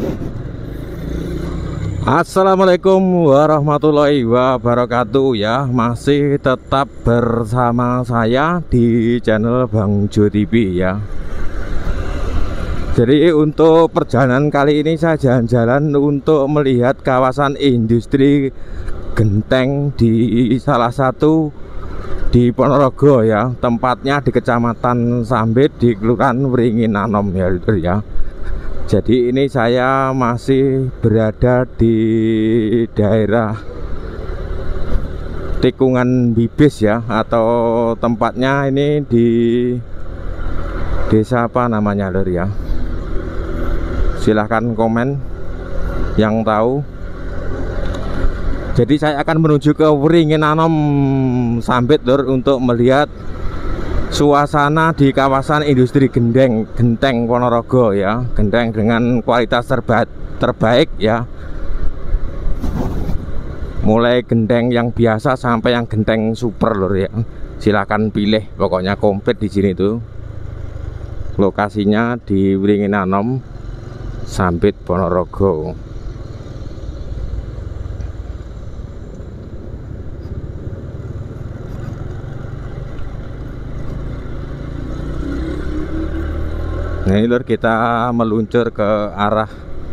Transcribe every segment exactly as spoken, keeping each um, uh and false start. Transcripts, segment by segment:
Assalamualaikum warahmatullahi wabarakatuh ya. Masih tetap bersama saya di channel Bang Jo T V ya. Jadi untuk perjalanan kali ini saya jalan-jalan untuk melihat kawasan industri genteng di salah satu di Ponorogo ya. Tempatnya di Kecamatan Sambit di Kelurahan Wringin Anom ya, ya. Jadi ini saya masih berada di daerah tikungan Bibis ya, atau tempatnya ini di desa apa namanya lur ya. Silahkan komen yang tahu. Jadi saya akan menuju ke Wringin Anom Sambit lur untuk melihat suasana di kawasan industri gendeng genteng Ponorogo ya. Genteng dengan kualitas terba terbaik ya, mulai genteng yang biasa sampai yang genteng super lur ya. Silakan pilih, pokoknya komplit di sini tuh. Lokasinya di Wringin Anom Sambit Ponorogo. Nah ini lur, kita meluncur ke arah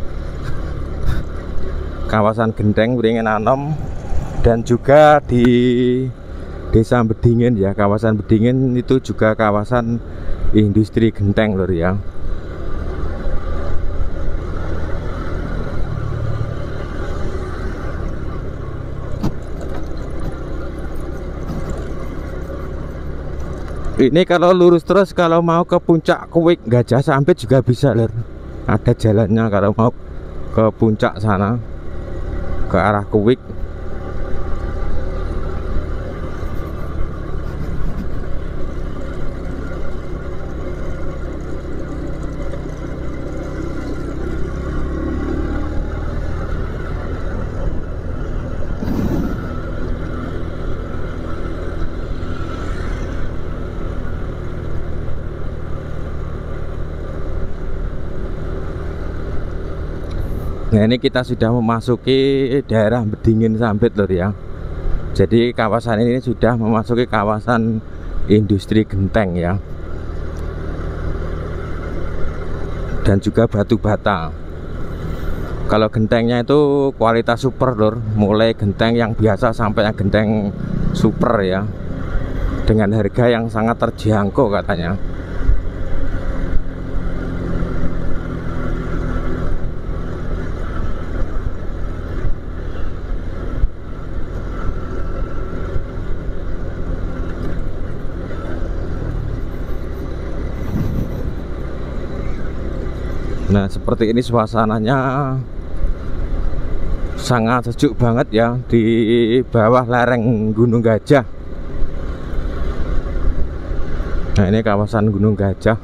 kawasan genteng Wringin Anom dan juga di desa Bedingin ya. Kawasan Bedingin itu juga kawasan industri genteng lur ya. Ini kalau lurus terus kalau mau ke puncak Kuwik Gajah Sambit juga bisa lur. Ada jalannya kalau mau ke puncak sana, ke arah Kuwik. Nah ini kita sudah memasuki daerah Bedingin Sambit lur ya. Jadi kawasan ini sudah memasuki kawasan industri genteng ya, dan juga batu bata. Kalau gentengnya itu kualitas super lur, mulai genteng yang biasa sampai yang genteng super ya, dengan harga yang sangat terjangkau katanya. Nah seperti ini suasananya, sangat sejuk banget ya di bawah lereng Gunung Gajah. Nah ini kawasan Gunung Gajah.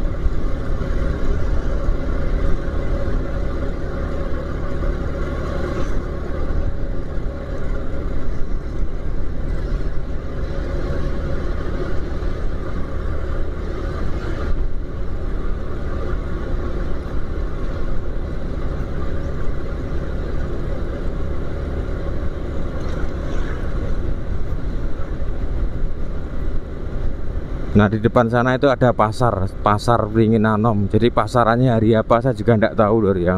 Nah di depan sana itu ada pasar, pasar Wringin Anom. Jadi pasarannya hari apa saya juga tidak tahu lur ya.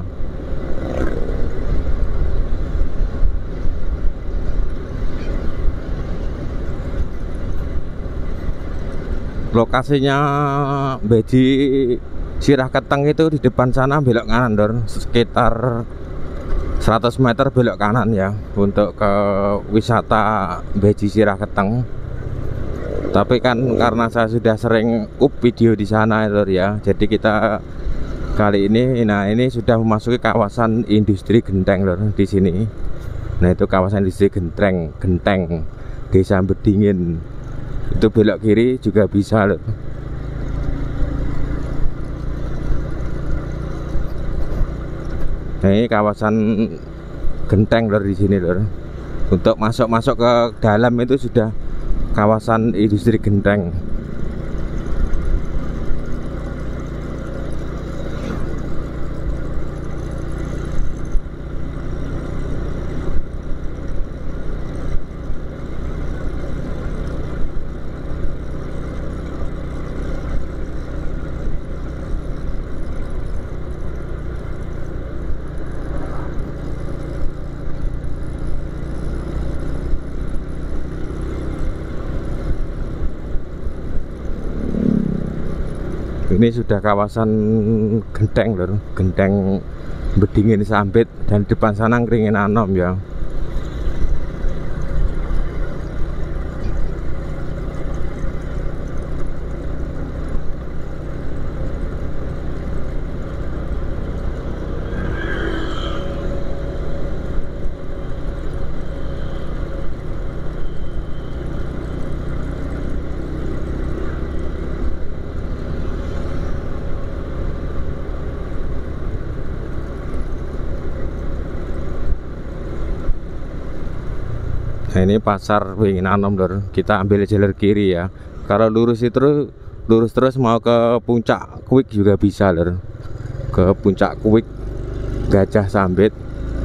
Lokasinya Beji Sirah Keteng itu di depan sana, belok kanan lur, sekitar seratus meter belok kanan ya, untuk ke wisata Beji Sirah Keteng. Tapi kan karena saya sudah sering up video di sana lur ya, jadi kita kali ini, nah ini sudah memasuki kawasan industri genteng lur di sini. Nah itu kawasan industri genteng, genteng desa Bedingin. Itu belok kiri juga bisa lur. Nah ini kawasan genteng lur di sini lur. Untuk masuk-masuk ke dalam itu sudah kawasan industri genteng. Ini sudah kawasan Genteng lor, Genteng Bedingin Sambit, dan depan sana Kringin Anom ya. Nah, ini pasar Wingin Anom lor. Kita ambil jalur kiri ya. Kalau lurus itu lurus terus mau ke Puncak Kuik juga bisa lor. Ke Puncak Kuik Gajah Sambit.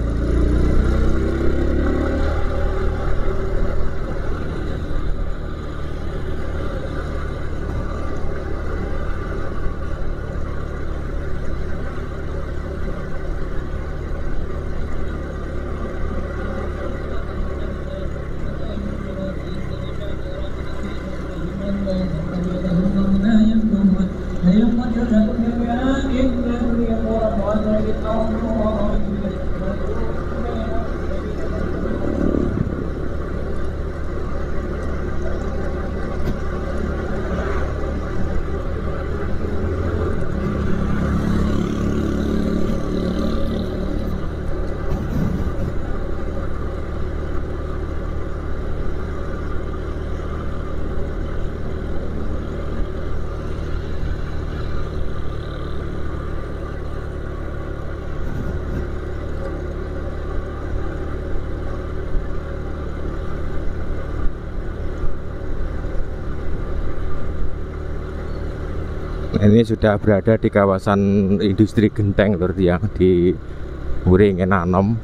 Ini sudah berada di kawasan industri Genteng lor ya, di Wringin Anom.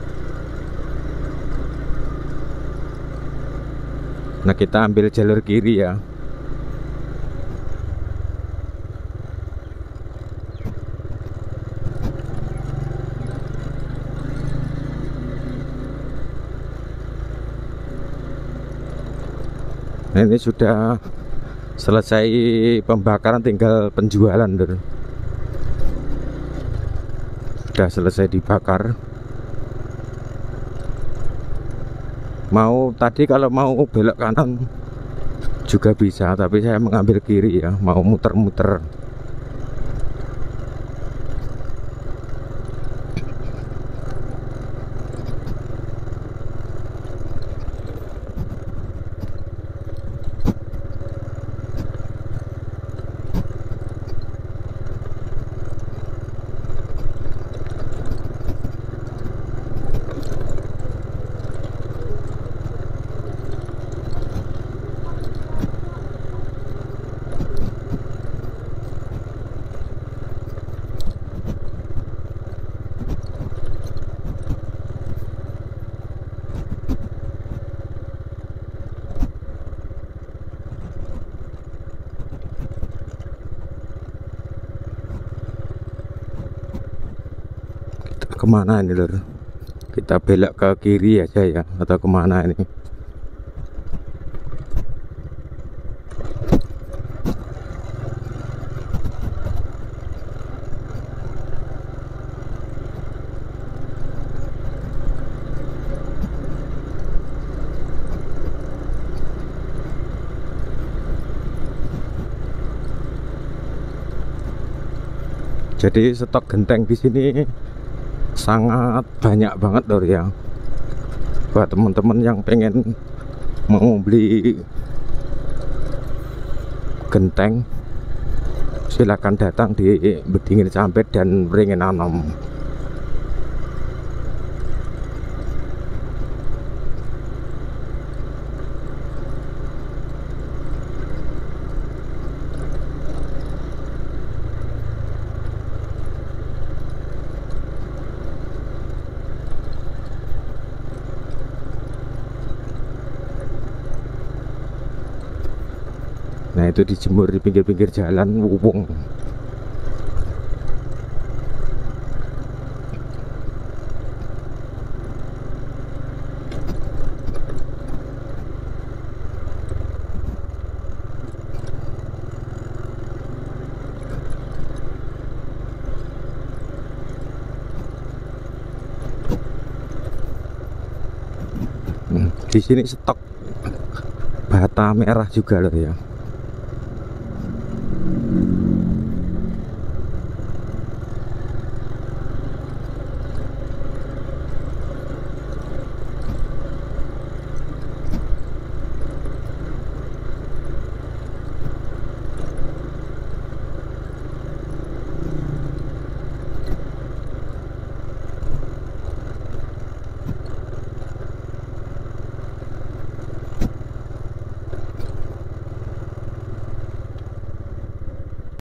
Nah, kita ambil jalur kiri ya. Nah, ini sudah selesai pembakaran, tinggal penjualan lor. Sudah selesai dibakar. Mau tadi kalau mau belok kanan juga bisa, tapi saya mengambil kiri ya, mau muter-muter. Kemana ini lor? Kita belok ke kiri aja ya, atau kemana ini? Jadi stok genteng di sini sangat banyak banget lor ya. Buat teman-teman yang pengen mau beli genteng, silakan datang di Bedingin Sambit dan Wringin Anom. Nah, itu dijemur di pinggir-pinggir jalan wuwung. Di sini stok bata merah juga loh ya.